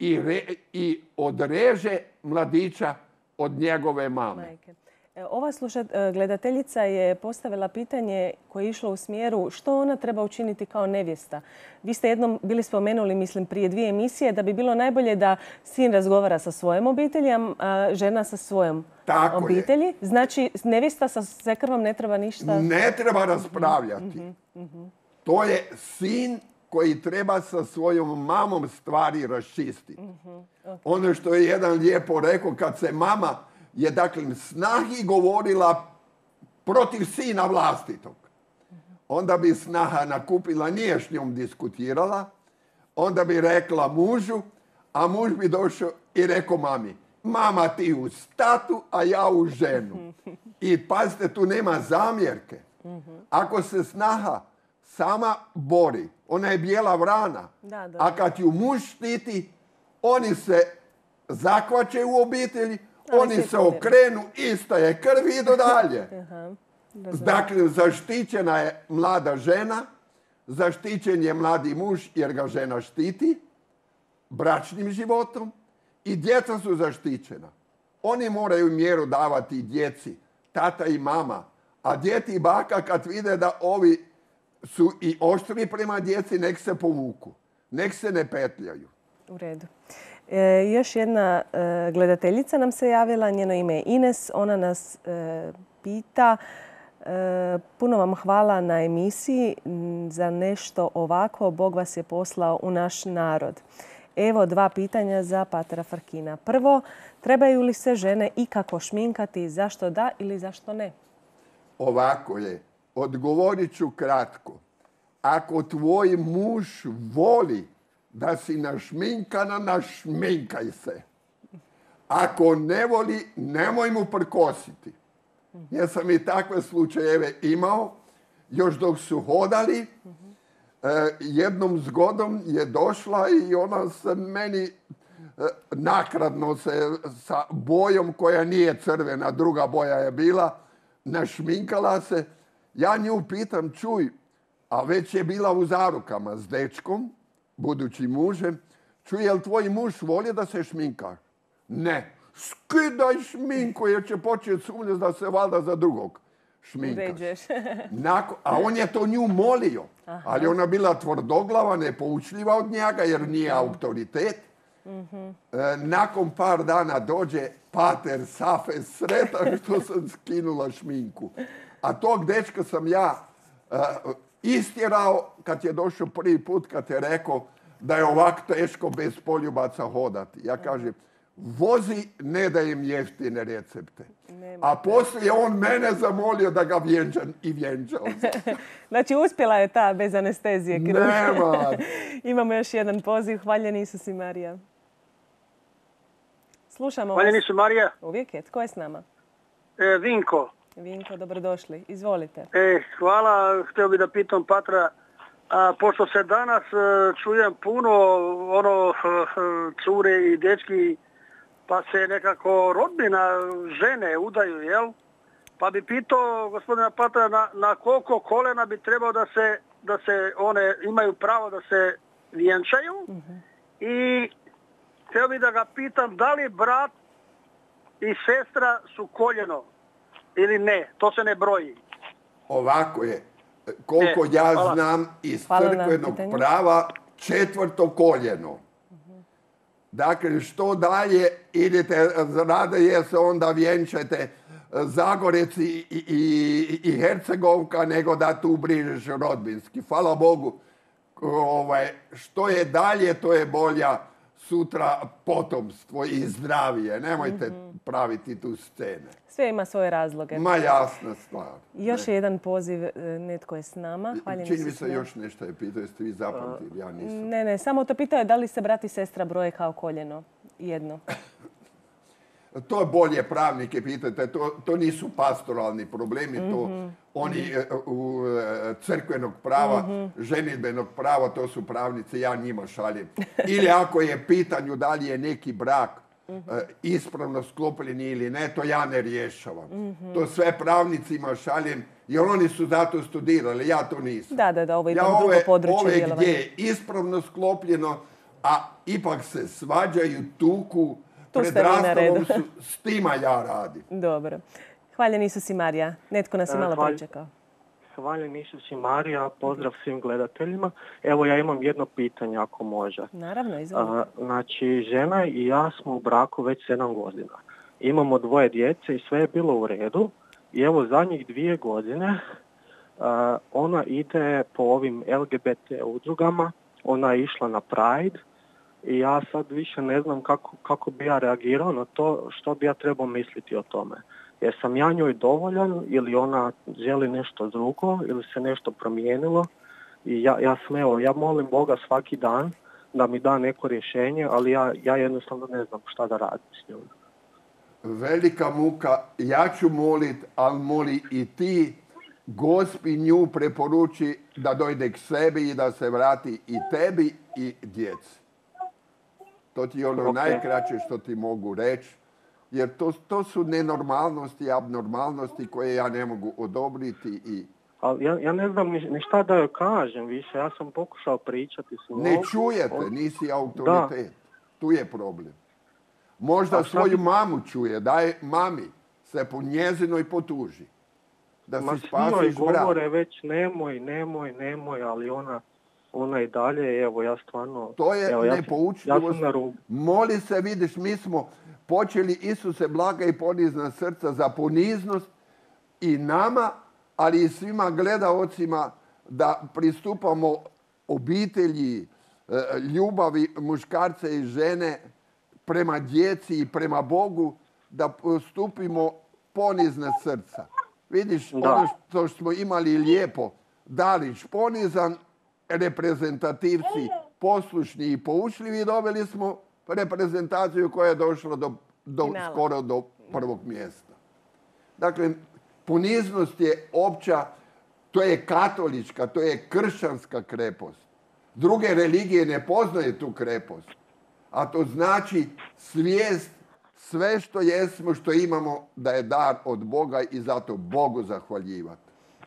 i odreže mladića od njegove mame. Ova gledateljica je postavila pitanje koje je išlo u smjeru što ona treba učiniti kao nevjesta. Vi ste jednom bili spomenuli, mislim, prije 2 emisije da bi bilo najbolje da sin razgovara sa svojom obitelji, a žena sa svojom obitelji. Je. Znači, nevjesta sa svekrvom ne treba ništa... Ne treba raspravljati. To je sin koji treba sa svojom mamom stvari raščistiti. Ono što je jedan lijepo rekao, kad se mama je dakle snahi govorila protiv sina vlastitog. Onda bi snaha nakupila, nije s njom diskutirala, onda bi rekla mužu, a muž bi došao i rekao mami, mama ti u statu, a ja u ženu. I pazite, tu nema zamjerke. Ako se snaha sama bori, ona je bijela vrana, a kad ju muž štiti, oni se zakvače u obitelji, oni se okrenu, ista je krv i idu dalje. Dakle, zaštićena je mlada žena, zaštićen je mladi muž jer ga žena štiti bračnim životom i djeca su zaštićena. Oni moraju mjeru davati djeci, tata i mama, a djeti i baka kad vide da ovi su i oštri prema djeci, nek se povuku, nek se ne petljaju. U redu. Još jedna gledateljica nam se javila, njeno ime je Ines. Ona nas pita, puno vam hvala na emisiji za nešto ovako. Bog vas je poslao u naš narod. Evo 2 pitanja za patera Farkina. Prvo, trebaju li se žene ikako šminkati? Zašto da ili zašto ne? Ovako je. Odgovorit ću kratko. Ako tvoj muž voli da si našminkana, našminkaj se. Ako ne voli, nemoj mu prkositi. Ja sam i takve slučajeve imao. Još dok su hodali, jednom zgodom je došla i ona se meni nakradno se sa bojom koja nije crvena, druga boja je bila, našminkala se. Ja nju pitam, čuj, a već je bila u zarukama s dečkom, budući mužem, čuj, jel tvoj muž voli da se šminkaš? Ne. Skidaj šminku jer će početi sumnjati da se valjda za drugog šminkaš. A on je to nju molio. Ali ona bila tvrdoglava, nepoučljiva od njega jer nije autoritet. Nakon par dana dođe pater Safe sretan što sam skinula šminku. A tog dečka sam ja istjerao kad je došao prvi put, kad je rekao da je ovako teško bez poljubaca hodati. Ja kažem, vozi, ne dajem jeftine recepte. A poslije on mene zamolio da ga vjenčam i vjenčao. Znači, uspjela je ta bez anestezije. Nema. Imamo još jedan poziv. Hvaljen Isus i Marija. Slušamo vas. Hvaljen Isus i Marija. Uvijek je. Tko je s nama? Vinko. Vinko, dobrodošli. Izvolite. Hvala. Htio bih da pitam patra, pošto se danas čujem puno cure i dečki, pa se nekako rodbina žene udaju, jel? Pa bi pitao gospodina Patra na koliko kolena bi trebao da se one imaju pravo da se vjenčaju. I htio bi da ga pitam da li brat i sestra su koljeno ili ne. To se ne broji. Ovako je. Koliko ja znam iz crkvenog prava, 4. koljeno. Dakle, što dalje idete, radije se onda vjenčate Zagorec i Hercegovka, nego da tu brižeš rodbinski. Hvala Bogu, što je dalje, to je bolja sutra potomstvo i zdravije. Nemojte praviti tu scene. Sve ima svoje razloge. Ma jasna stvar. Još je jedan poziv, netko je s nama. Čini mi se još nešto je pitao, jeste vi zapamtili, ja nisam. Ne, samo to pitao je da li se brat i sestra broje kao koljeno jedno. To je bolje pravnike pitate, to nisu pastoralni problemi, to oni u crkvenog prava, ženidbenog prava, to su pravnici, ja njima šaljem. Ili ako je pitanju da li je neki brak ispravno sklopljen ili ne, to ja ne rješavam. To sve pravnicima šaljem, jer oni su zato studirali, ja to nisam. Da, ovo je ipak drugo područje djelovanja. Ove gdje je ispravno sklopljeno, a ipak se svađaju, tuku, pred rastavom su, s tima ja radim. Dobro. Hvaljen Isus i Marija. Netko nas je malo pričekao. Hvaljen Isus i Marija. Pozdrav svim gledateljima. Evo, ja imam jedno pitanje, ako može. Naravno, izvolite. Znači, žena i ja smo u braku već 7 godina. Imamo 2 djece i sve je bilo u redu. I evo, zadnjih 2 godine ona ide po ovim LGBT udrugama. Ona je išla na Pride. I ja sad više ne znam kako bi ja reagirao na to, što bi ja trebao misliti o tome. Jer sam ja njoj dovoljan ili ona želi nešto drugo ili se nešto promijenilo. I ja molim Boga svaki dan da mi da neko rješenje, ali ja jednostavno ne znam šta da radim s njom. Velika muka, ja ću molit, ali moli i ti. Gospi nju preporuči da dojde k sebi i da se vrati i tebi i djeci. To ti je ono najkraće što ti mogu reći, jer to su nenormalnosti, abnormalnosti koje ja ne mogu odobriti. Ali ja ne znam ni šta da joj kažem više, ja sam pokušao pričati s njom. Ne čujete, nisi autoritet. Tu je problem. Možda svoju mamu čuje, daj mami se po njezinoj potuži. Da si spasiš brat. Govore već nemoj, ali ona i dalje, evo ja stvarno... To je nepoučljivost. Moli se, vidiš, mi smo počeli Isuse blaga i ponizna srca za poniznost i nama, ali i svima gledaocima da pristupamo obitelji, ljubavi muškarca i žene prema djeci i prema Bogu, da postupimo ponizna srca. Vidiš, ono što smo imali lijepo, Dalić ponizan, reprezentativci poslušni i poučljivi, dobili smo reprezentaciju koja je došla skoro do prvog mjesta. Dakle, poniznost je opća, to je katolička, to je kršćanska krepost. Druge religije ne poznaju tu krepost. A to znači svijest, sve što jesmo, što imamo, da je dar od Boga i zato Bogu zahvaljivati.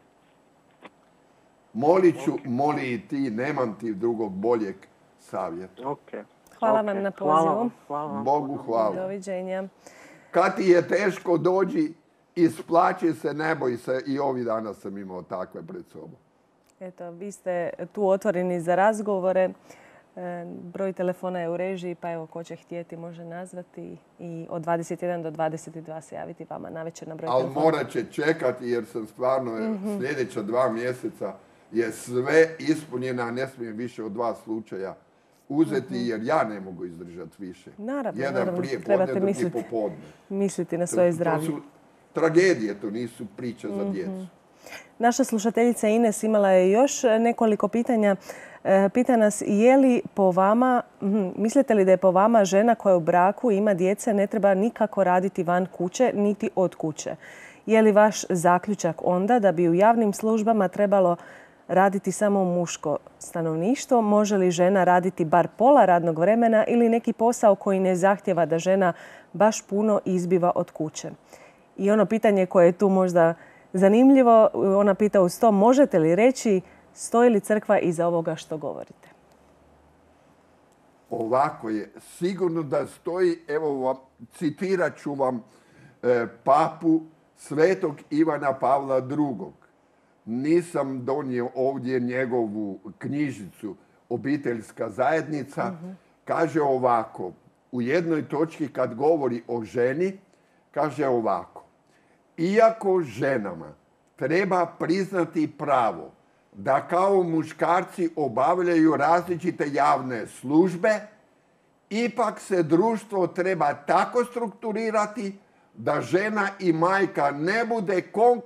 Molit ću, moli i ti, nemam ti drugog boljeg savjeta. Hvala vam na pozivu. Bogu hvala. Doviđenja. Kad ti je teško, dođi, isplaći se, ne boj se. I ovih dana sam imao takve pred sobom. Eto, vi ste tu otvoreni za razgovore. Broj telefona je u režiji, pa evo ko će htjeti može nazvati i od 21 do 22 se javiti vama navečer na broj telefona. Ali morat će čekati jer sam stvarno sljedeća 2 mjeseca je sve ispunjeno, a ne smijem više od 2 slučaja uzeti jer ja ne mogu izdržati više. Naravno, jedan prije podne, drugi popodne. Misliti na svoje zdravlje. To su tragedije, to nisu priče za djecu. Naša slušateljica Ines imala je još nekoliko pitanja. Pita nas je li po vama, mislite li da je po vama žena koja je u braku i ima djece ne treba nikako raditi van kuće niti od kuće? Je li vaš zaključak onda da bi u javnim službama trebalo raditi samo muško stanovništvo? Može li žena raditi bar pola radnog vremena ili neki posao koji ne zahtjeva da žena baš puno izbiva od kuće? I ono pitanje koje je tu možda zanimljivo, ona pita uz to, možete li reći stoji li crkva iza ovoga što govorite? Ovako je, sigurno da stoji, evo vam, citirat ću vam papu Svetog Ivana Pavla II. Nisam donio ovdje njegovu knjižicu Obiteljska zajednica. Kaže ovako, u jednoj točki kad govori o ženi, kaže ovako. Iako ženama treba priznati pravo da kao muškarci obavljaju različite javne službe, ipak se društvo treba tako strukturirati da žena i majka ne bude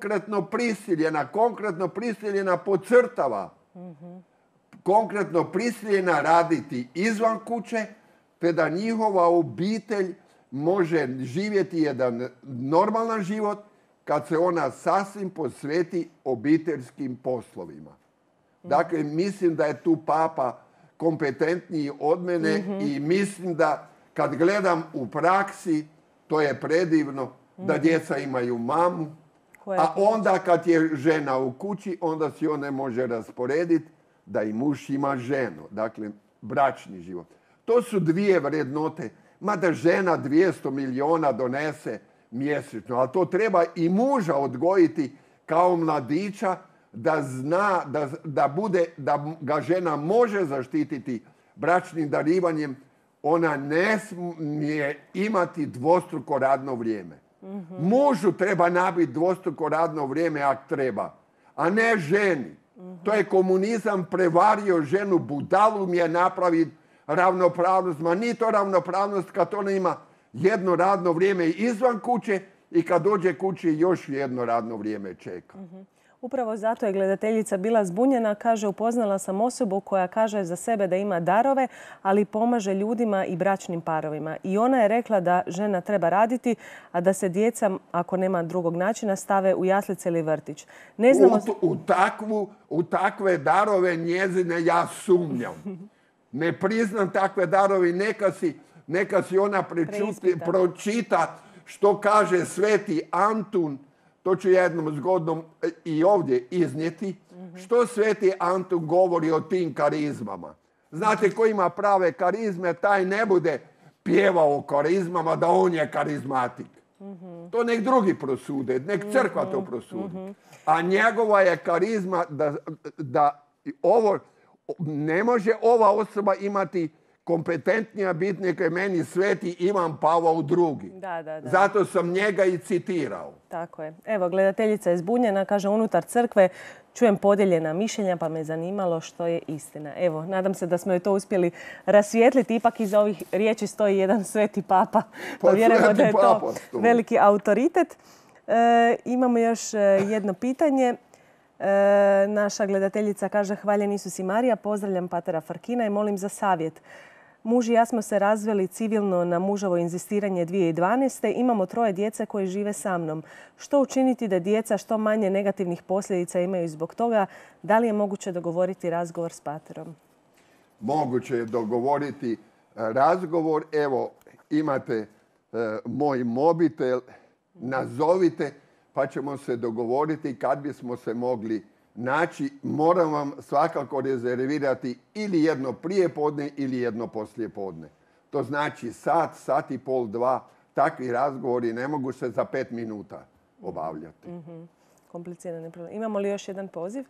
konkretno prisiljena podcrtava, konkretno prisiljena raditi izvan kuće, te da njihova obitelj može živjeti jedan normalan život kad se ona sasvim posveti obiteljskim poslovima. Dakle, mislim da je tu papa kompetentniji od mene i mislim da kad gledam u praksi, to je predivno da djeca imaju mamu, a onda kad je žena u kući, onda si ona može rasporediti da i muž ima ženu. Dakle, bračni život. To su dvije vrednote. Mada žena 200 milijuna donese mjesečno, ali to treba i muža odgojiti kao mladića da zna da ga žena može zaštititi bračnim darivanjem. Ona ne smije imati dvostruko radno vrijeme. Mužu treba nabiti dvostruko radno vrijeme ako treba, a ne ženi. To je komunizam prevario ženu, budalu mi je napraviti ravnopravnost. Ma nije to ravnopravnost kad ona ima jedno radno vrijeme izvan kuće i kad dođe kući još jedno radno vrijeme čeka. Upravo zato je gledateljica bila zbunjena. Kaže, upoznala sam osobu koja kaže za sebe da ima darove, ali pomaže ljudima i bračnim parovima. I ona je rekla da žena treba raditi, a da se djeca, ako nema drugog načina, stave u jaslice ili vrtić. Ne znamo... U takve darove njezine ja sumnjam. Ne priznam takve darove. Neka si ona pročita što kaže Sveti Antun. To ću jednom zgodnom i ovdje iznijeti. Što Sveti Antun govori o tim karizmama? Znate, ko ima prave karizme, taj ne bude pjevao o karizmama da on je karizmatik. To nek drugi prosude, nek crkva to prosudi. A njegova je karizma da ovo ne može ova osoba imati kompetentnija biti nego je meni Sveti Ivan Pavao II. Da. Zato sam njega i citirao. Tako je. Evo, gledateljica je zbunjena. Kaže, unutar crkve čujem podijeljena mišljenja, pa me zanimalo što je istina. Evo, nadam se da smo joj to uspjeli rasvijetliti. Ipak iza ovih riječi stoji jedan sveti papa. Pa vjerujemo da je to veliki autoritet. Imamo još jedno pitanje. Naša gledateljica kaže, hvaljen Isus i Marija, pozdravljam patera Farkina i molim za savjet. Muž i ja smo se razveli civilno na muževo inzistiranje 2012. Imamo 3 djece koje žive sa mnom. Što učiniti da djeca što manje negativnih posljedica imaju zbog toga? Da li je moguće dogovoriti razgovor s paterom? Moguće je dogovoriti razgovor. Evo, imate moj mobitel, nazovite pa ćemo se dogovoriti kad bismo se mogli naći. Moram vam svakako rezervirati ili jedno prijepodne ili jedno poslijepodne. To znači sat i pol, 2. Takvi razgovori ne mogu se za 5 minuta obavljati. Komplicirani problem. Imamo li još jedan poziv?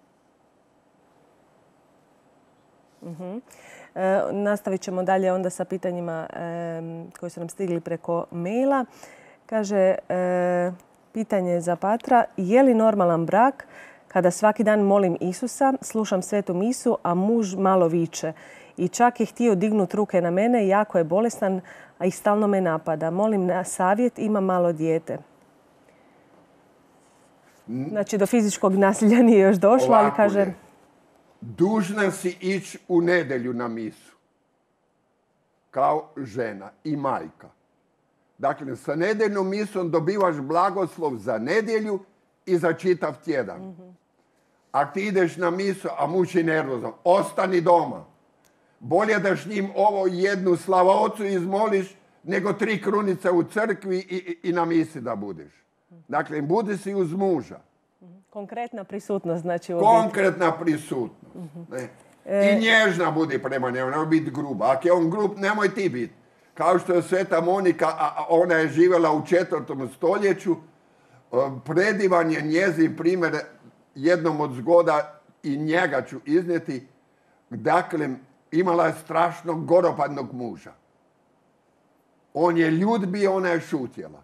Nastavit ćemo dalje onda sa pitanjima koji su nam stigli preko maila. Kaže, pitanje za patra. Je li normalan brak kada svaki dan molim Isusa, slušam svetu misu, a muž malo viče? I čak je htio dignuti ruke na mene, jako je bolestan, a i stalno me napada. Molim na savjet, ima malo dijete. Znači, do fizičkog nasilja nije još došlo, ali kaže... Dužna si ići u nedjelju na misu. Kao žena i majka. Dakle, sa nedjeljnom misom dobivaš blagoslov za nedjelju i za čitav tjedan. Ako ti ideš na misu, a muž je nervozan, ostani doma. Bolje da s njim ovo jednu slava Ocu izmoliš, nego 3 krunice u crkvi i na misi da budeš. Dakle, budi si uz muža. Konkretna prisutnost, znači... Konkretna prisutnost. Ne? I nježna budi prema njemu, nemoj biti gruba. Ako je on grub, nemoj ti biti. Kao što je Sveta Monika, a ona je živjela u 4. stoljeću, predivan je njezin primjer jednom od zgoda i njega ću iznijeti. Dakle, imala je strašno goropadnog muža. On je ljud bio, ona je šutjela.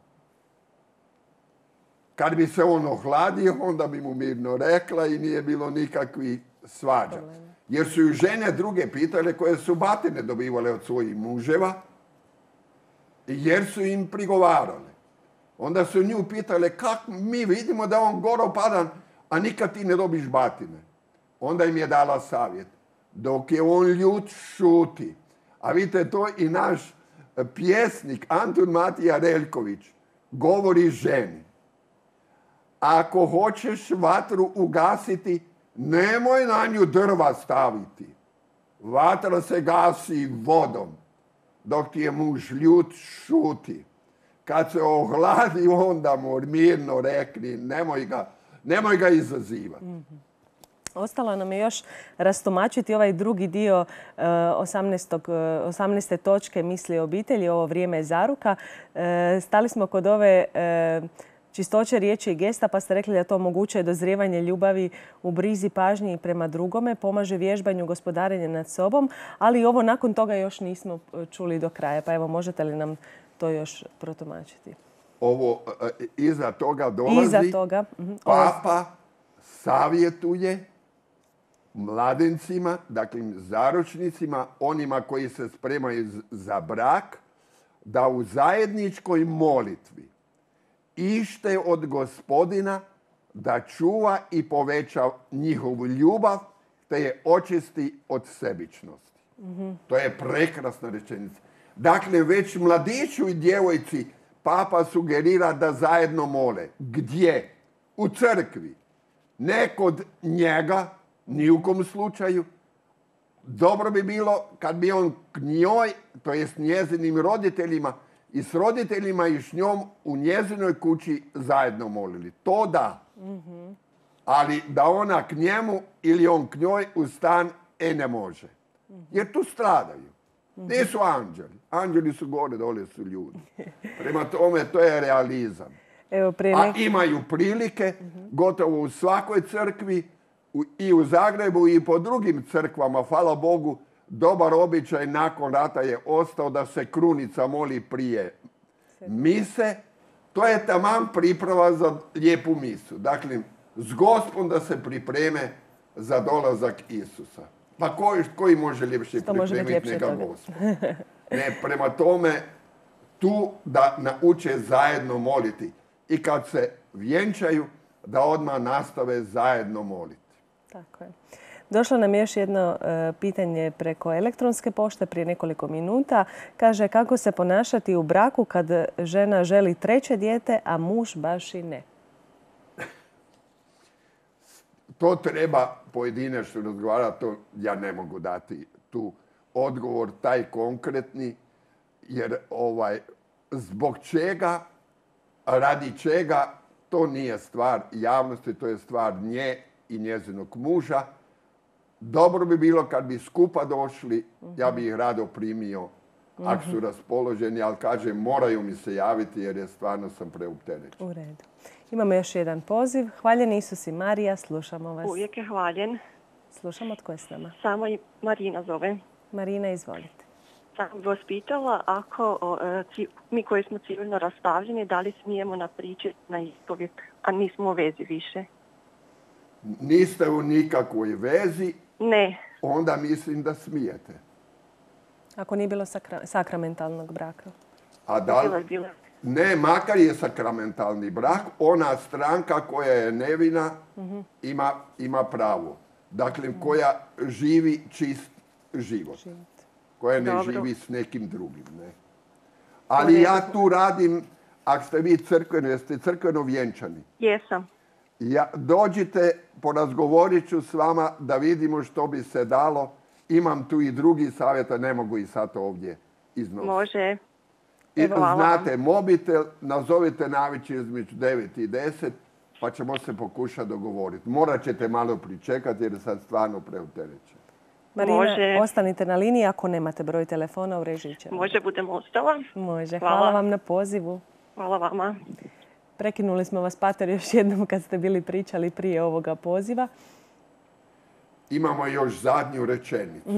Kad bi se on ohladio, onda bi mu mirno rekla i nije bilo nikakvih svađa. Jer su ju žene druge pitale koje su batine dobivale od svojih muževa, jer su im prigovarale. Onda su nju pitale kako mi vidimo da on goropadan, a nikad ti ne dobiš batine. Onda im je dala savjet. Dok je on ljud, šuti. A vidite, to i naš pjesnik Antun Matija Reljković govori ženi. Ako hoćeš vatru ugasiti, nemoj na nju drva staviti. Vatra se gasi vodom. Dok ti je muž ljud, šuti. Kad se ohladi, onda mu mirno rekni, nemoj ga izazivati. Ostalo nam je još rastumačiti ovaj drugi dio 18. točke misli o obitelji, ovo vrijeme je zaruka. Stali smo kod ove čistoće riječi i gesta, pa ste rekli da to omogućuje dozrijevanje ljubavi u brizi, pažnji prema drugome, pomaže vježbanju gospodarenja nad sobom, ali ovo nakon toga još nismo čuli do kraja. Pa evo, možete li nam to još protumačiti? Ovo iza toga dolazi. Papa savjetuje mladencima, dakle zaručnicima, onima koji se spremaju za brak, da u zajedničkoj molitvi ište od Gospodina da čuva i poveća njihovu ljubav, te je očisti od sebičnosti. To je prekrasna rečenica. Dakle, već mladiću i djevojci Papa sugerira da zajedno mole. Gdje? U crkvi. Ne kod njega, ni u kom slučaju. Dobro bi bilo kad bi on k njoj, to jest njezinim roditeljima, i s roditeljima i s njom u njezinoj kući zajedno molili. To da. Ali da ona k njemu ili on k njoj u stan, ne može. Jer tu stradaju. Nisu anđeli. Anđeli su gore, dole su ljudi. Prema tome, to je realizam. A imaju prilike, gotovo u svakoj crkvi, i u Zagrebu i po drugim crkvama, hvala Bogu, dobar običaj nakon rata je ostao da se krunica moli prije mise. To je taman priprava za lijepu misu. Dakle, s Gospom da se pripreme za dolazak Isusa. Pa koji može ljepše pripremiti nego Gospod? Ne, prema tome, tu da nauče zajedno moliti. I kad se vjenčaju, da odmah nastave zajedno moliti. Tako je. Došlo nam još jedno pitanje preko elektronske pošte prije nekoliko minuta. Kaže, kako se ponašati u braku kad žena želi 3. dijete, a muž baš i ne? To treba pojedinačno razgovarati, to ja ne mogu dati tu odgovor, taj konkretni, jer zbog čega, radi čega, to nije stvar javnosti, to je stvar nje i njezinog muža. Dobro bi bilo kad bi skupa došli, ja bi ih rado primio ako su raspoloženi, ali kažem, moraju mi se javiti jer je stvarno sam preopterećen. U redu. Imamo još jedan poziv. Hvaljen Isus i Marija, slušamo vas. Uvijek je hvaljen. Slušamo, tko je s nama? Samo i Marina zove. Marina, izvolite. Sam bi vas pitala, ako mi koji smo civilno rastavljeni, da li smijemo napričati na ispovijed, a nismo u vezi više? Niste u nikakvoj vezi? Ne. Onda mislim da smijete. Ako nije bilo sakramentalnog braka? A da li? Ne, makar je sakramentalni brak, ona stranka koja je nevina ima pravo. Dakle, koja živi čist život. Koja ne živi s nekim drugim. Ne. Ali ja tu radim, ako ste vi crkveno, jeste crkveno vjenčani? Jesam. Dođite, porazgovorit ću s vama da vidimo što bi se dalo. Imam tu i drugi savjeta, ne mogu i sad ovdje iznositi. Može. I znate mobitel, nazovite navečer između 9 i 10, pa ćemo se pokušati dogovoriti. Morat ćete malo pričekati jer je sad stvarno preopterećen. Marina, ostanite na liniji ako nemate broj telefona u režiji ćemo. Može, budem ostala. Može, hvala vam na pozivu. Hvala vama. Prekinuli smo vas, pater, još jednom kad ste bili pričali prije ovoga poziva. Imamo još zadnju rečenicu.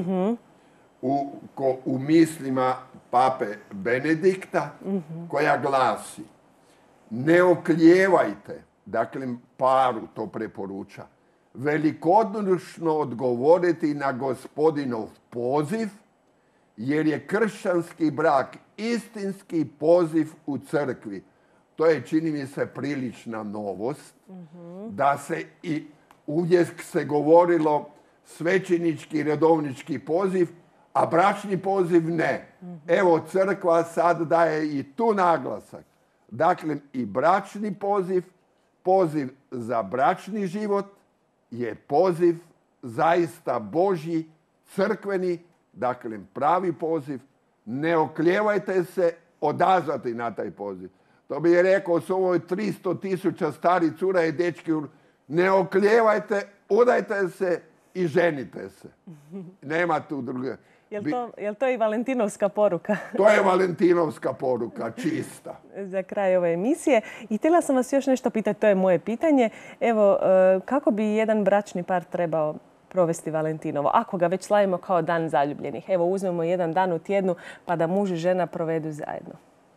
U mislima pape Benedikta koja glasi: ne oklijevajte, dakle paru to preporuča, velikodušno odgovoriti na Gospodinov poziv, jer je kršćanski brak istinski poziv u crkvi. To je, čini mi se, prilična novost. Da se i uvijek se govorilo svećenički, redovnički poziv, a bračni poziv ne. Evo, crkva sad daje i tu naglasak. Dakle, i bračni poziv, poziv za bračni život je poziv zaista Božji, crkveni, dakle, pravi poziv. Ne oklijevajte se odazvati na taj poziv. To bi je rekao s ovoj 300.000 starih cura i dečki. Ne oklijevajte, udajte se i ženite se. Nema tu druge. Jel to i valentinovska poruka? To je valentinovska poruka, čista. Za kraj ove emisije. I htjela sam vas još nešto pitati, to je moje pitanje. Evo, kako bi jedan bračni par trebao provesti Valentinovo, ako ga već slavimo kao dan zaljubljenih? Evo, uzmemo jedan dan u tjednu pa da muž i žena provedu zajedno.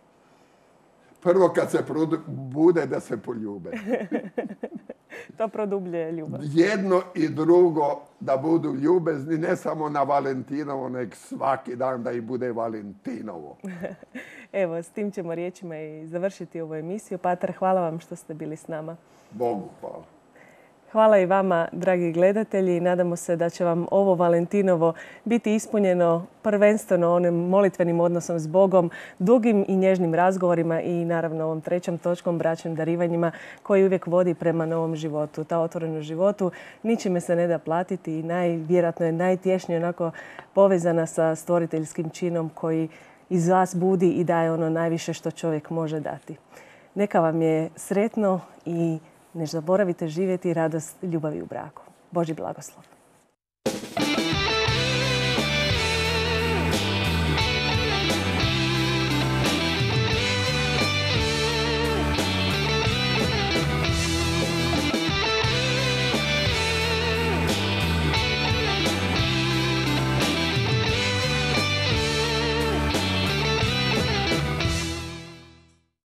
Prvo kad se bude da se poljube. To produbljuje ljubav. Jedno i drugo da budu ljubezni, ne samo na Valentinovo, nek svaki dan da i bude Valentinovo. Evo, s tim ćemo riječima i završiti ovu emisiju. Pater, hvala vam što ste bili s nama. Bogu hvala. Hvala i vama, dragi gledatelji. Nadamo se da će vam ovo Valentinovo biti ispunjeno prvenstveno onim molitvenim odnosom s Bogom, dugim i nježnim razgovorima i naravno ovom trećom točkom, bračnim darivanjima, koji uvijek vodi prema novom životu. Ta otvorenost životu ničime se ne da platiti i vjerojatno je najtješnije onako povezana sa stvoriteljskim činom koji iz vas budi i daje ono najviše što čovjek može dati. Neka vam je sretno i ne zaboravite živjeti radost ljubavi u braku. Božji blagoslov.